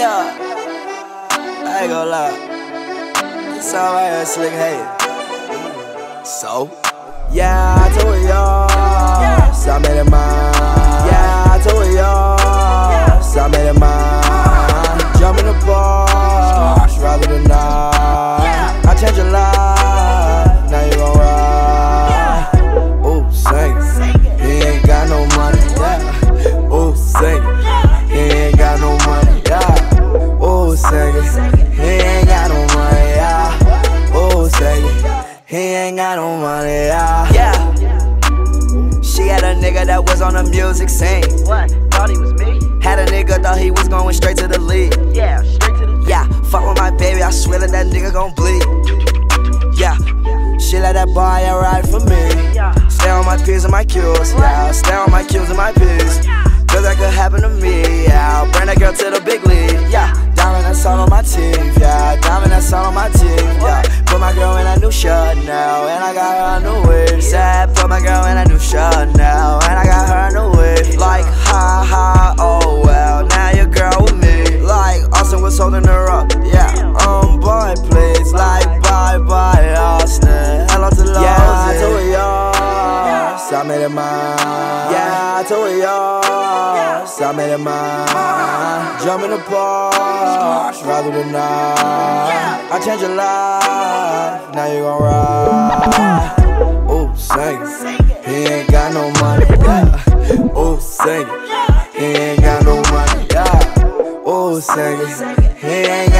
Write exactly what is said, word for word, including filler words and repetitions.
Yeah, I ain't gonna lie. This song right here, slick hey. So, yeah, I told y'all, so I made it mine. Yeah, I told y'all, so I made it mine. Jump in the Porsche, rather than not. I changed your life, now you gon' ride. Ooh, sing it. He ain't got no money, yeah. Ooh, sing it. He ain't got no money, yeah. Ooh, sing it. He ain't got no money, yeah. Ooh, sing it. He ain't got no money, yeah. Yeah. She had a nigga that was on the music scene. What? Thought he was me? Had a nigga thought he was going straight to the league. Yeah, straight to the Yeah, fuck with my baby, I swear that that nigga gon' bleed. Yeah, she let that boy yeah, ride for me. Stay on my P's and my Q's, yeah. Stay on my Q's and my P's. Cause that could happen to me, yeah. Bring that girl to the big league, yeah. Diamond that's all on my teeth, yeah. Diamond that's all on my teeth, yeah. Put my girl in a new shirt now, and I got her a new wave. Said, put my girl in a new shirt now, and I got her a new wave. Like, ha ha, oh well, now your girl with me. Like, Austin was holding her up, yeah. Um, boy, please, like, bye bye, Austin. Hello to Lord. Yeah, I told y'all, so I made it mine. Yeah, I told y'all, so I made it mine. Jump in the Porsche, rather than not. I changed your life, now you gon' ride. Ooh, sing it. He ain't got no money, yeah. Ooh, sing it. He ain't got no money, yeah. Ooh, sing it. He ain't